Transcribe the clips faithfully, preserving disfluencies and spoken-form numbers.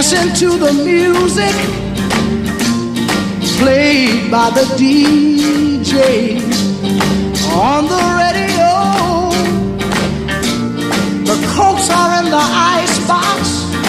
dancing to the music played by the D J on the radio. The Cokes are in the icebox,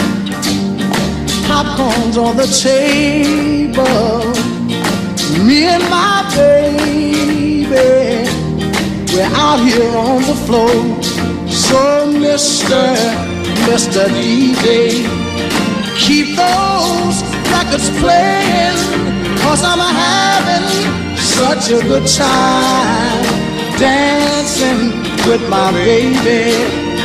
popcorn's on the table. Me and my baby, we're out here on the floor. So Mister Mister D J, keep those records playing, 'cause I'm having such a good time dancing with my baby.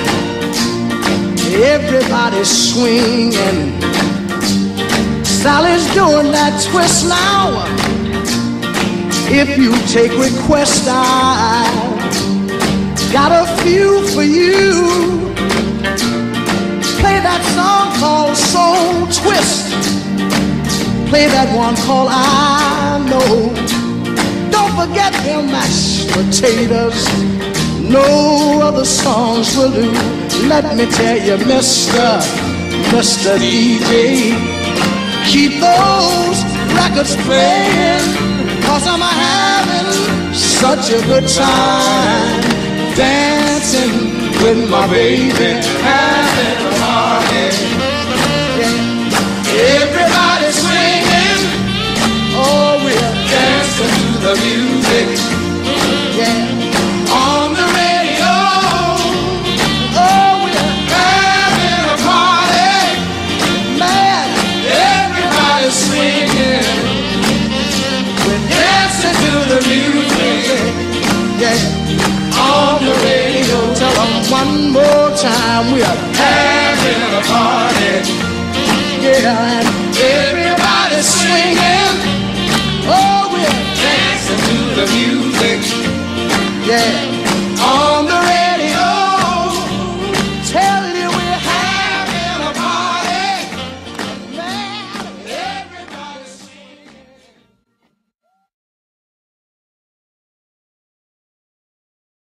Everybody's swinging, Sally's doing that twist now. If you take requests, I got a few for you. Play that song called Soul Twist. Play that one called I Know. Don't forget them mashed potatoes. No other songs will do. Let me tell you, Mister Mister D J, keep those records playing, 'cause I'm having such a good time dancing with my baby, having a party. Yeah. Everybody swinging, oh we're dancing to the music. Yeah. On the radio, oh we're having a party. Man, everybody's swinging, we're dancing to the music. Yeah. On the radio, tell them one more time, we are having a party. Yeah, and